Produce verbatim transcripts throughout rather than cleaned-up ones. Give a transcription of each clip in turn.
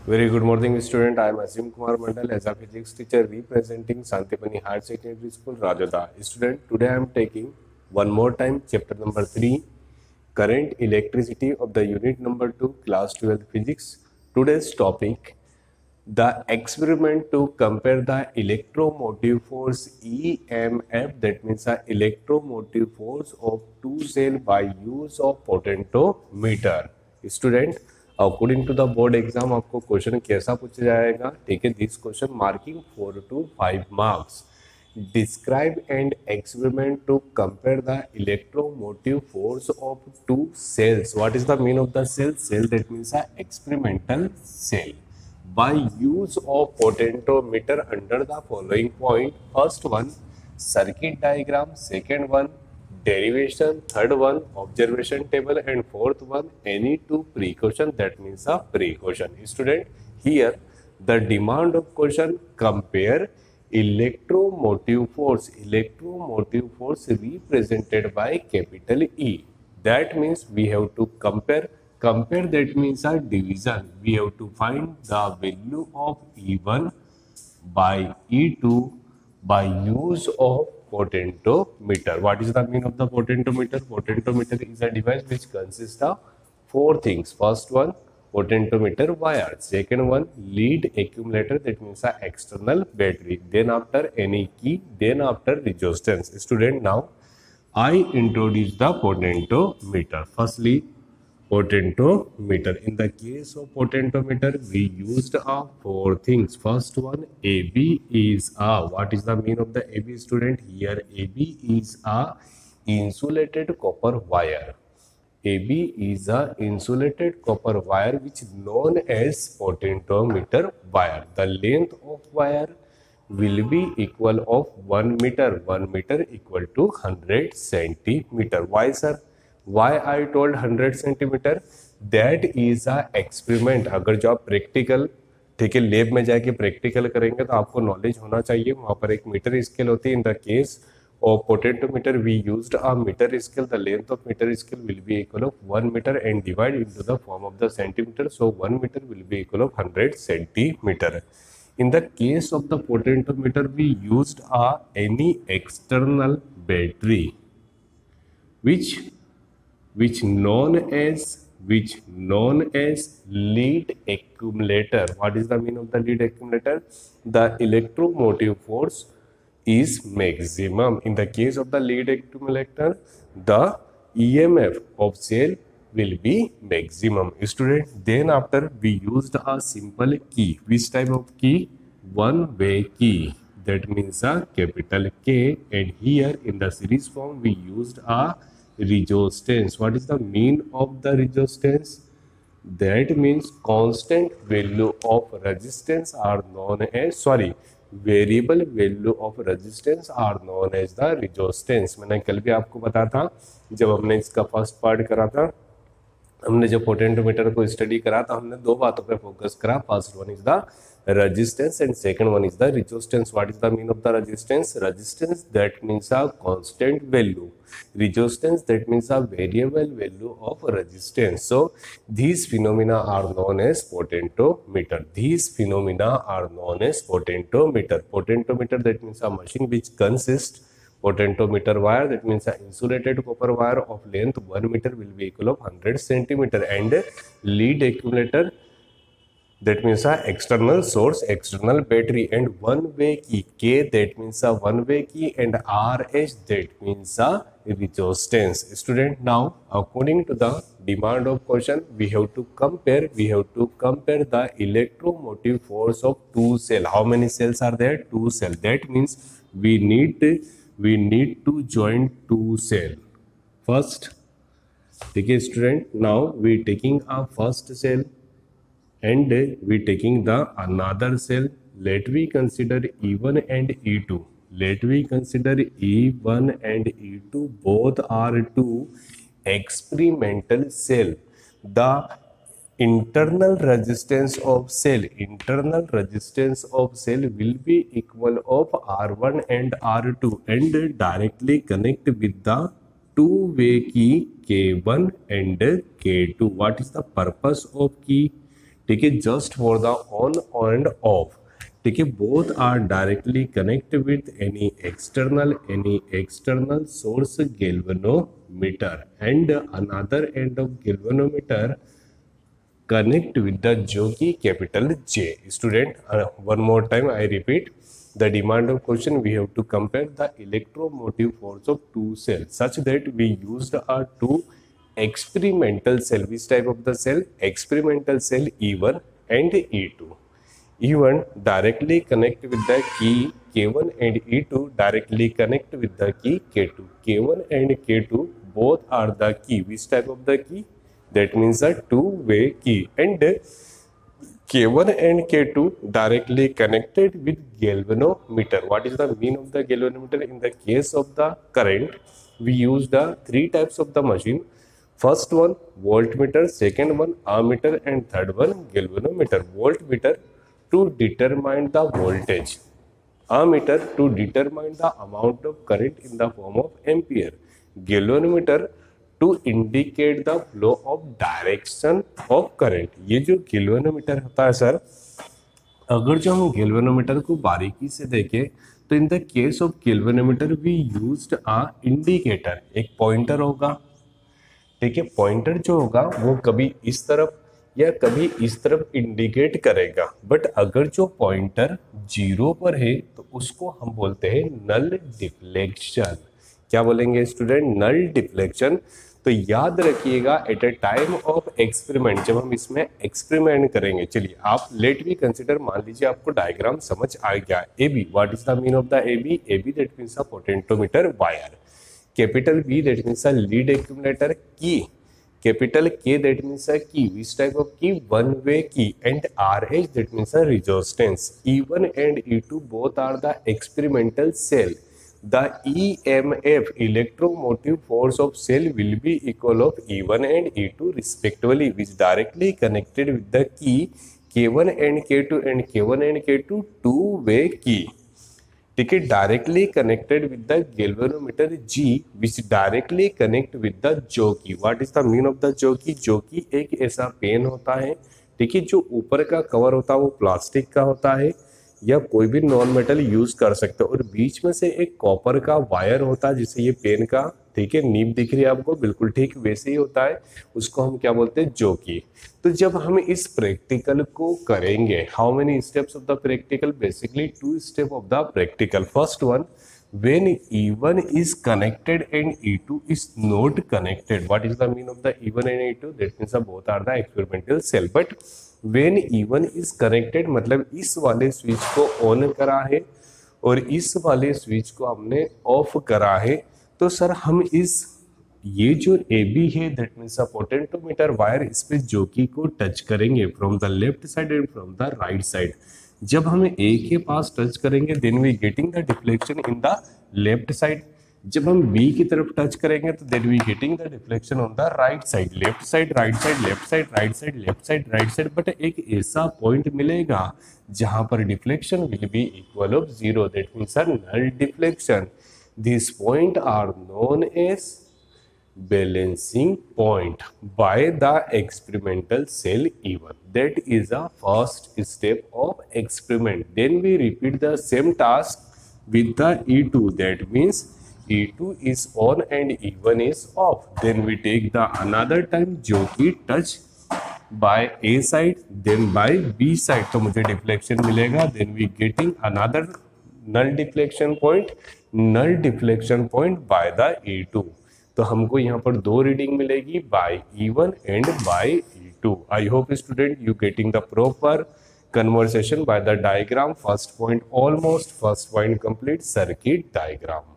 Very good morning, student. I am Asim Kumar Mandal as a physics teacher representing Santipani Higher Secondary School, Rajada. Student, today I am taking one more time chapter number three, current electricity of the unit number two, class twelve physics. Today's topic, the experiment to compare the electromotive force E M F, that means the electromotive force of two cell by use of potentiometer. Student, according to the board exam आपको question कैसा पूछा जाएगा? ठीक है, this question marking four to five marks. Describe an experiment to compare the electromotive force of two cells. What is the meaning of the cell? Cell, that means a experimental cell. By use of potentiometer under the following point. First one, circuit diagram. Second one, derivation. Third one, observation table. And fourth one, any two precaution, that means a precaution. Student, here the demand of question, compare electromotive force. Electromotive force represented by capital E. That means we have to compare. Compare, that means a division. We have to find the value of E one by E two by use of potentiometer. What is the meaning of the potentiometer? Potentiometer is a device which consists of four things. First one, potentiometer wire. Second one, lead accumulator, that means a external battery. Then after any key. Then after resistance. Student, now I introduce the potentiometer. Firstly, potentiometer. In the case of potentiometer, we used uh, four things. First one, A B is a, what is the meaning of the A B, student? Here A B is a insulated copper wire. A B is a insulated copper wire which is known as potentiometer wire. The length of wire will be equal of one meter. one meter equal to one hundred centimeter. Why, sir? Why I told one hundred centimeter? That is a experiment. अगर जो आप practical, ठीक है, lab में जाके practical करेंगे तो आपको नॉलेज होना चाहिए. वहाँ पर एक मीटर स्केल होती है. In the case of potentiometer, we used a meter scale. The length of meter scale will be equal of one meter and divide into the form of the centimeter. So one meter will be equal of one hundred centimeter. In the case of the potentiometer, we used a any external battery, which which known as which known as lead accumulator. What is the meaning of the lead accumulator? The electromotive force is maximum. In the case of the lead accumulator, the E M F of cell will be maximum. Student, then after we used a simple key. Which type of key? One way key. That means a capital K. And here in the series form we used a resistance. What is the mean of the resistance? That means constant value of resistance are known as, sorry, variable value of resistance are known as the resistance. मैंने कल भी आपको बताया था जब हमने इसका first part करा था, हमने जो पोटेंटोमीटर को स्टडी करा था, हमने दो बातों पे फोकस करा. First one is the resistance and second one is the resistance. What is the mean of the resistance? Resistance, that means a constant value. Resistance, that means a variable value of resistance. So these phenomena are known as potentiometer. These phenomena are known as potentiometer. Potentiometer, that means a machine which consists potentiometer wire, that means a insulated copper wire of length one meter will be equal of one hundred centimeter, and lead accumulator, that means a external source, external battery, and one way key. K, that means a one way key, and R H, that means a resistance. Student, now according to the demand of question, we have to compare we have to compare the electromotive force of two cell. How many cells are there? Two cell. That means we need we need to join two cell first. Okay, student, now we taking a first cell and we taking the another cell. Let we consider E one and E two. Let we consider E one and E two. Both are two experimental cell. The internal resistance of cell internal resistance of cell will be equal of R one and R two, and directly connect with the two way key K one and K two. What is the purpose of key? ठीक है, just for the on and off, ठीक है, both are directly connect with any external any external source galvanometer and another end of galvanometer connect with the jockey capital J. Student, uh, one more time I repeat the demand of question. We have to compare the electromotive force of two cells such that we used our two experimental cell. Which type of the cell? Experimental cell E one and E two. E one directly connect with the key K one and E two directly connect with the key K two. K one and K two both are the key. Which type of the key? That means a two-way key, and K one and K two directly connected with galvanometer. What is the mean of the galvanometer? In the case of the current, we use the three types of the machine. First one voltmeter, second one ammeter, and third one galvanometer. Voltmeter to determine the voltage, ammeter to determine the amount of current in the form of ampere, galvanometer to indicate the flow of direction of current. ये जो galvanometer होता है sir, अगर जो हम galvanometer को बारीकी से देखें तो in the case of galvanometer we used a indicator, एक पॉइंटर होगा, ठीक है, पॉइंटर जो होगा वो कभी इस तरफ या कभी इस तरफ इंडिकेट करेगा, बट अगर जो पॉइंटर जीरो पर है तो उसको हम बोलते हैं नल डिफ्लेक्शन। क्या बोलेंगे स्टूडेंट? Null deflection. तो याद रखिएगा at a time of experiment, जब हम इसमें एक्सपेरिमेंट करेंगे, चलिए आप लेट भी कंसिडर, मान लीजिए आपको डायग्राम समझ आ गया। A B, what is the mean of the A B? A B that means a potentiometer wire, capital B that means a lead accumulator key, capital K that means a key, which type of key? One way key, and R H that means a resistance. E one and E two both are the experimental cell. The E M F electromotive force of cell will be equal of E one and E two respectively, which directly connected with the key K one and K two and K one and K two two-way key. ठीक है, directly connected with the galvanometer G, which directly connect with the jockey. What is the mean of the jockey? jockey एक ऐसा pen होता है, ठीक है, जो ऊपर का कवर होता है वो प्लास्टिक का होता है या कोई भी नॉन मेटल यूज कर सकते हो, और बीच में से एक कॉपर का वायर होता है जिससे ये पेन का, ठीक है, नीब दिख रही है आपको, बिल्कुल ठीक वैसे ही होता है, उसको हम क्या बोलते हैं? जोकी। तो जब हम इस प्रैक्टिकल को करेंगे, how many steps of the practical? Basically two step of the practical. First one, when E one is connected and E two is not connected, what is the mean of the E one and E two? That means both are the experimental cell, but when E one is connected मतलब इस वाले switch को on करा है और इस वाले switch को हमने ऑफ करा है, तो सर हम इस ये जो ए बी है that means a potentiometer wire, इस पे जोकी को टच करेंगे from the left side and from the right side. जब हम ए के पास टच करेंगे then we getting the deflection in the left side, जब हम बी की तरफ टच करेंगे तो then we getting the deflection on the right side, left side right side left side right side left side right side, but एक ऐसा point मिलेगा जहां पर deflection will be equal of zero, that means a null deflection. This point are known as balancing point by the experimental cell E one. That is the first step of experiment. Then we repeat the same task with the E two. That means E two is on and E one is off. Then we take the another time jockey touch by A side then by B side, तो मुझे deflection मिलेगा. Then we getting another null deflection point, null deflection point by the E two. तो हमको यहाँ पर दो reading मिलेगी by E one and by E two. I hope student you getting the proper conversation by the diagram. First point almost, first point complete, circuit diagram.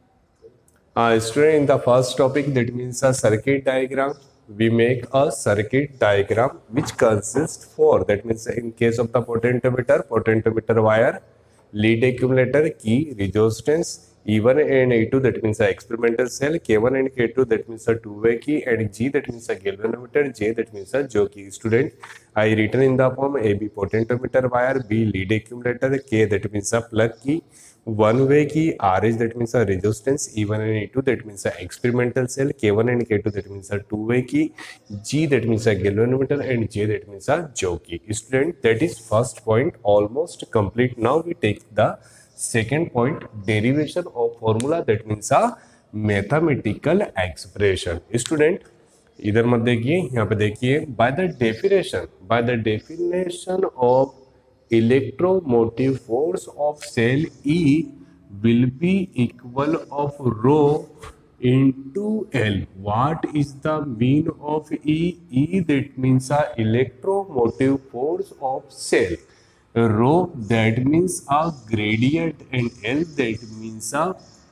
Student in the first topic that means a circuit diagram, we make a circuit diagram which consists for, that means in case of the potentiometer, potentiometer wire, lead accumulator, key, resistance, E one and E two that means a experimental cell, K one and K two that means a two-way key, and G that means a galvanometer, J that means a jockey. Student, I written in the form A B potentiometer wire, B lead accumulator, K that means a plug key, one way key R H, that means a resistance, E one and E two, that means a experimental cell, K one and K two, that means a two way key, G, that means a galvanometer, and J, that means a jockey. Student, that is first point almost complete. Now we take the second point, derivation of formula, that means a mathematical expression. Student, इधर मत देखिए, यहाँ पे देखिए, by the definition, by the definition of electromotive force of cell E will be equal of rho into L. What is the mean of E? E, that means a electromotive force of cell. Rho, that means a gradient, and L, that means a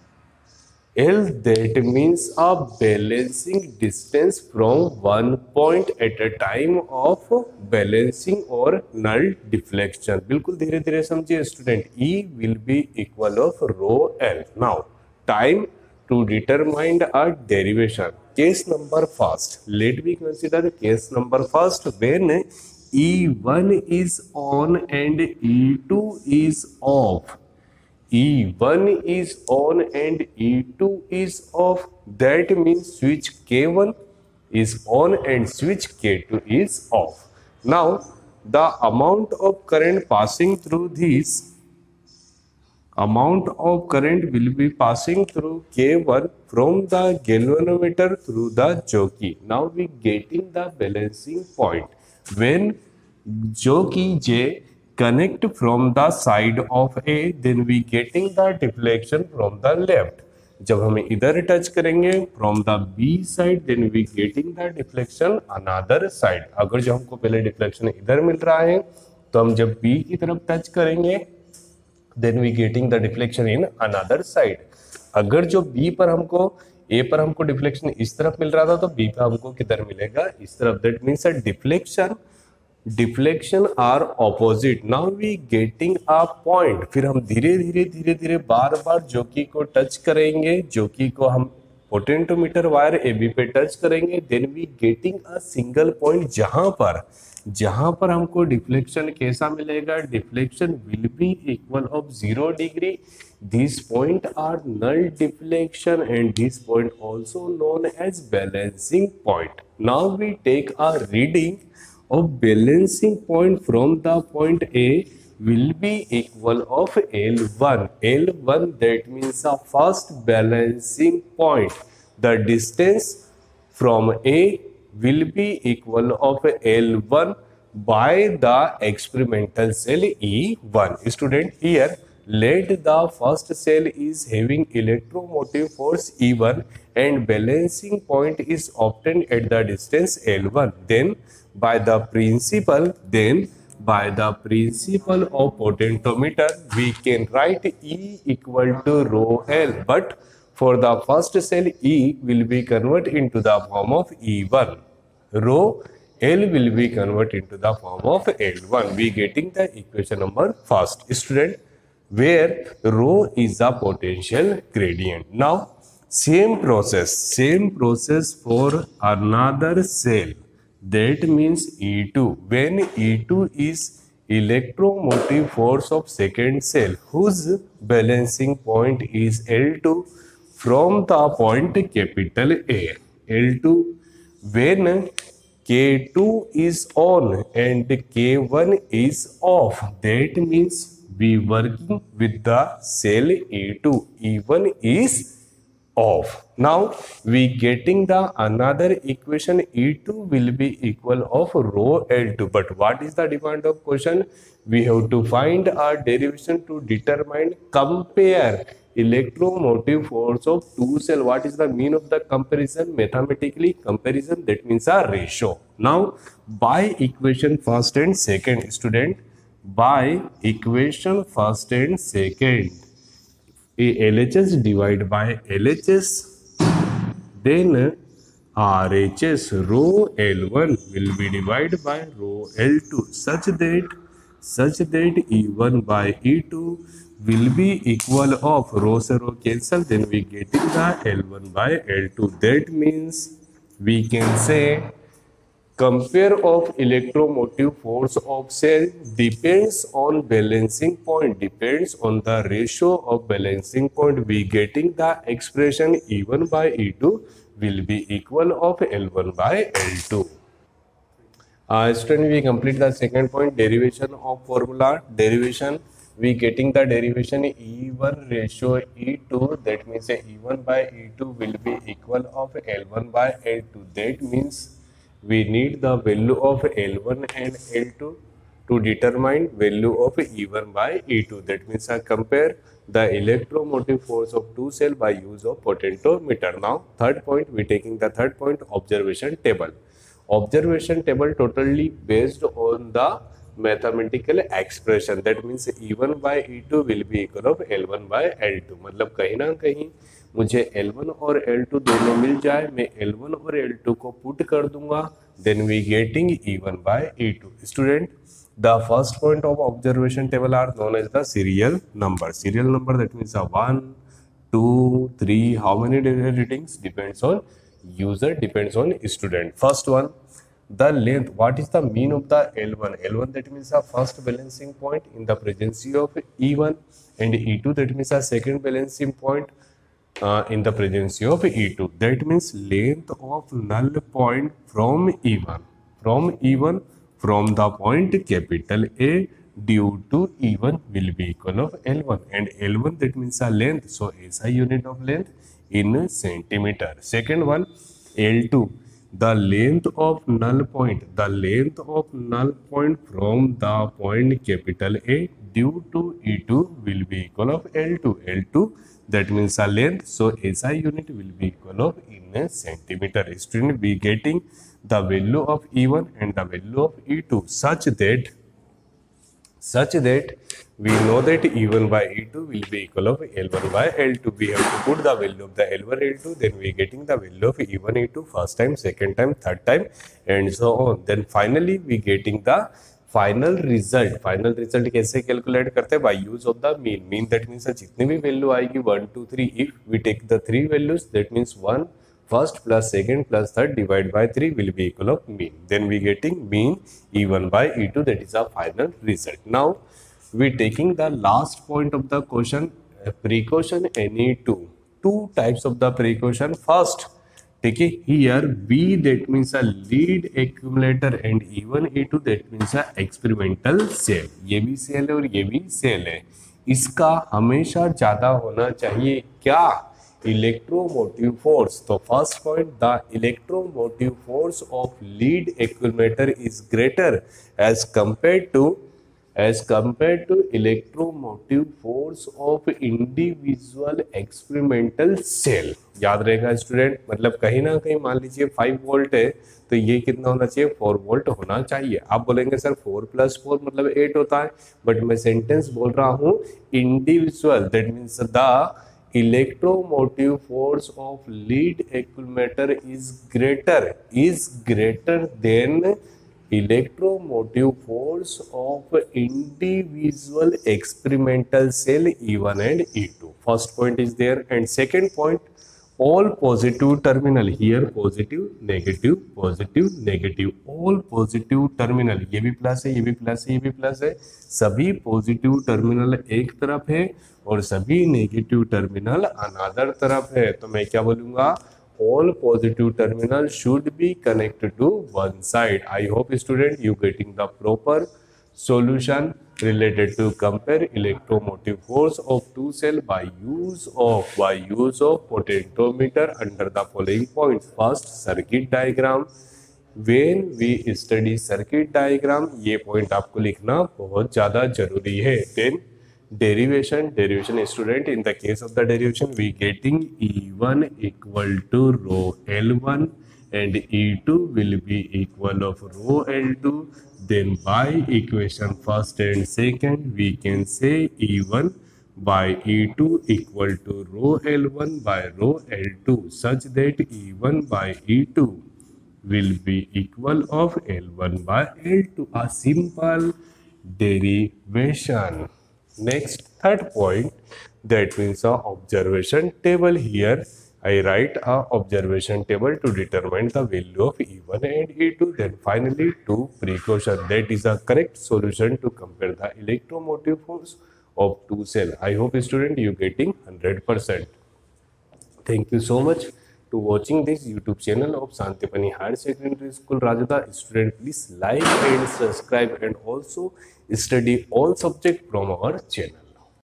L, that means a balancing distance from one point at a time of balancing or null deflection. बिल्कुल धीरे धीरे समझिए student. E will be equal of rho L. Now time to determine a derivation. Case number first. Let me consider case number first when E one is on and E two is off. E one is on and E two is off. That means switch K one is on and switch K two is off. Now the amount of current passing through this amount of current will be passing through K one from the galvanometer through the jockey. Now we getting the balancing point when jockey J connect from the side of A, then we getting the deflection from the left. जब हमें इधर touch करेंगे from the B side, then we getting the deflection another side. अगर जो हमको पहले deflection इधर मिल रहा है तो हम जब B की तरफ टच करेंगे then we getting the deflection in another side. अगर जो B पर हमको A पर हमको डिफ्लेक्शन इस तरफ मिल रहा था तो B पर हमको किधर मिलेगा, इस तरफ. That means a deflection deflection are opposite. Now we getting a point. फिर हम धीरे धीरे धीरे धीरे बार बार जोकी को टच करेंगे. जोकी को हम पोटेंटोमीटर वायर ए बी पे टच करेंगे. Then we getting a single point जहां पर जहां पर हमको डिफ्लेक्शन कैसा मिलेगा, deflection will be equal of zero degree. This point are null deflection and this point also known as balancing point. Now we take a reading of balancing point from the point A will be equal of L one. L one, that means the first balancing point. The distance from A will be equal of L one by the experimental cell E one. Student, here let the first cell is having electromotive force E one and balancing point is obtained at the distance L one. Then by the principle then by the principle of potentiometer we can write E equal to rho L, but for the first cell E will be converted into the form of E one. Rho L will be converted into the form of L one. We getting the equation number first, student, where rho is the potential gradient. Now same process same process for another cell. That means E two. When E two is electromotive force of second cell whose balancing point is L two from the point capital A. L two. When K two is on and K one is off, that means we working with the cell E two. E one is off. Now we getting the another equation E two will be equal of rho L two. But what is the demand of question? We have to find our derivation to determine compare electromotive force of two cell. What is the mean of the comparison? Mathematically comparison, that means a ratio. Now by equation first and second, student, by equation first and second, L H S divided by L H S, then R H S rho L one will be divided by rho L two, such that such that E one by E two will be equal of rho se rho cancel, then we getting the L one by L two. That means we can say Compare of electromotive force of cell depends on balancing point, depends on the ratio of balancing point. We getting the expression E one by E two will be equal of L one by L two. Uh, student, we complete the second point, derivation of formula. Derivation, we getting the derivation E one ratio E two, that means E one by E two will be equal of L one by L two. That means we need the value of L one and L two to determine value of E one by E two. That means I compare the electromotive force of two cell by use of potentiometer. Now third point, we taking the third point, observation table. Observation table totally based on the mathematical expression. That means E one by E two will be equal of L one by L two. मतलब कहीं ना कहीं मुझे L one और L two दोनों मिल जाए, मैं L one और L two को पुट कर दूंगा, then we getting E one by E two. Student, the first point of observation table are known as the serial number. Serial number, that means a one, two, three. How many readings depends on user, depends on student. First one, the length. What is the mean of the L one? L one, that means a first balancing point in the presence of E one, and E two, that means a second balancing point uh, in the presence of E two. That means length of null point from E one, from E one, from the point capital A due to E one will be equal of L one, and L one, that means a length, so S I unit of length in centimeter. Second one, L two, the length of null point, the length of null point from the point capital A due to E two will be equal of L two. L two, that means a length, so S I unit will be equal of in centimeter. Student, we getting the value of E one and the value of E two such that such that we know that E one by E two will be equal of L one by L two. We have to put the value of the L one, L two, then we getting the value of E one, E two first time, second time, third time, and so on. Then finally we getting the final result. Final result कैसे calculate करते हैं? By use of the mean. Mean, that means जितनी भी value आएगी one, two, three, if we take the three values, that means one first plus second plus third divided by three will be equal of mean. Then we getting mean E one by E two, that is our final result. Now we taking the last point of the question, uh, precaution any two. Two types of the precaution. First, take it here V, that means a lead accumulator, and E one, E two, that means a experimental cell. ये भी cell है और ये भी cell है. इसका हमेशा ज्यादा होना चाहिए क्या? Electromotive force. So first point, the electromotive force of lead accumulator is greater as compared to as compared to electromotive force of individual experimental cell. याद रहेगा स्टूडेंट, मतलब कहीं ना कहीं मान लीजिए फाइव वोल्ट है तो ये कितना होना चाहिए? फोर वोल्ट होना चाहिए. आप बोलेंगे सर फोर प्लस फोर मतलब एट होता है, बट मैं सेंटेंस बोल रहा हूँ individual, that means the electromotive force of lead accumulator is greater is greater than electromotive force of individual experimental cell E one and E two. First point is there, and second point, all positive terminal, here positive negative positive negative, all positive terminal, ये भी plus है, ये भी plus है, ये भी plus है, सभी पॉजिटिव टर्मिनल एक तरफ है और सभी नेगेटिव टर्मिनल अनदर तरफ है. तो मैं क्या बोलूंगा? all positive terminal should be connected to one side. I hope student you getting the proper solution related to compare electromotive force of two cell by use of by use of potentiometer under the following points. First, circuit diagram. When we study circuit diagram, ये point आपको लिखना बहुत ज़्यादा जरूरी है. Then derivation. Derivation student, in the case of the derivation we getting E one equal to rho L one and E two will be equal of rho L two. Then by equation first and second we can say E one by E two equal to rho L one by rho L two, such that E one by E two will be equal of L one by L two. A simple derivation. Next, third point, that means a observation table. Here I write a observation table to determine the value of E one and E two. Then finally to precaution. That is a correct solution to compare the electromotive force of two cells. I hope student you getting one hundred percent. Thank you so much to watching this YouTube channel of Santipani Higher Secondary School Rajada. Student, please like and subscribe and also study all subject from our channel.